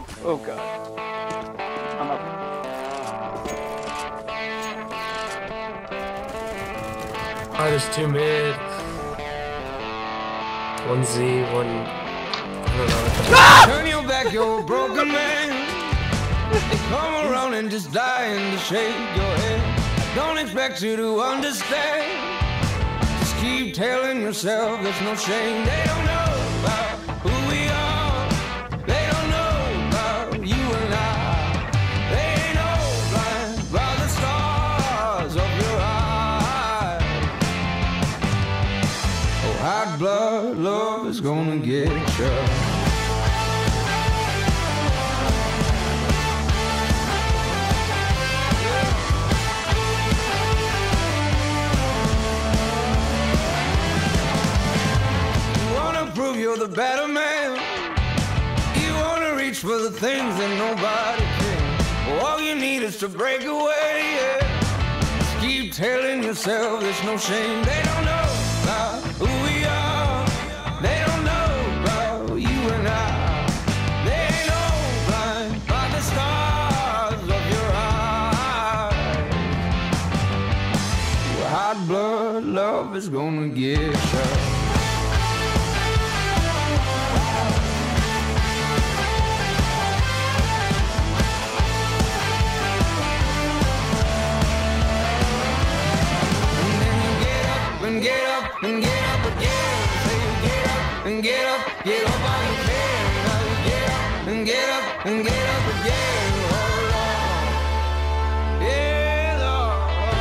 Oh god. I'm up. Oh, there's two mid. One Z, one. I don't know. Turn your back, you're a broken man. They come around and just dying to shake your head. I don't expect you to understand. Just keep telling yourself there's no shame. They don't know about who we are. They don't know about you and I. They ain't know blind by the stars of your eyes. Oh, hot blood love is gonna get you. You're the better man. You wanna reach for the things that nobody can. All you need is to break away, yeah. Just keep telling yourself there's no shame. They don't know about who we are. They don't know about you and I. They ain't know blind by the stars of your eyes. Well, hot blood love is gonna get you. And get up and get up again. Say you get up and get up while you can. Now you get up and get up and get up again. Oh Lord, yeah Lord.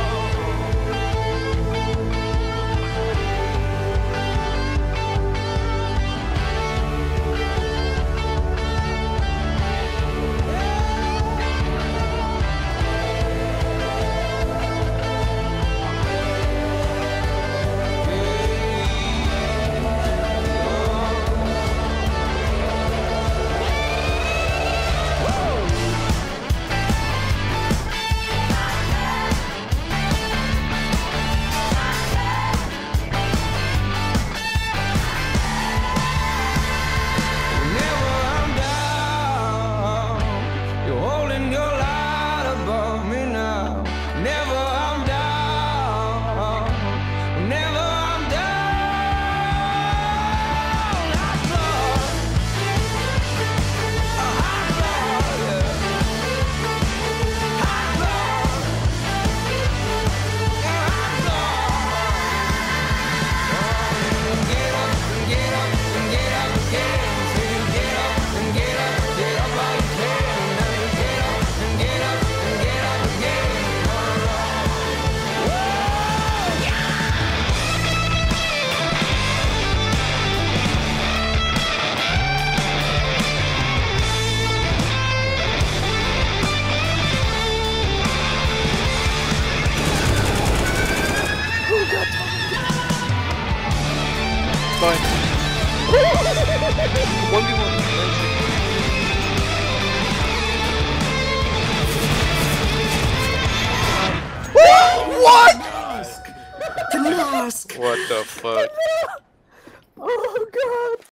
Fine. 1v1. What? The mask. What the fuck? Oh god.